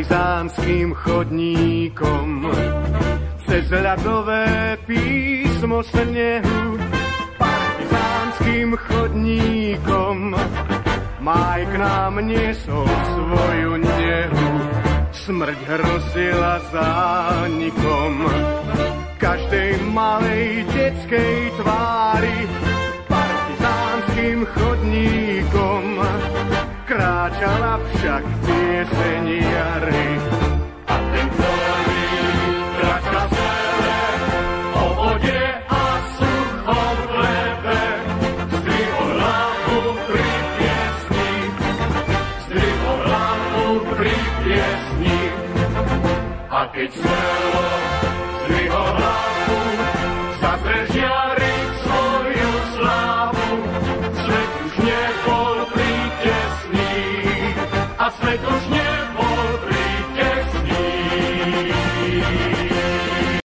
partizánskym chodníkom. Cez ľadové písmo snehu, partizánskym chodníkom, máj k nám niesol svoju nehu. Smrť hrozila zánikom každej malej detskej tvári. Partizánskym chodníkom kráčala však pieseň jary. A ten ktorý kráča celé o vode a suchom chlebe, zdvihol hlavu pri piesni, zdvihol hlavu pri piesni. A keď smelo zdvihol hlavu, zazre žiar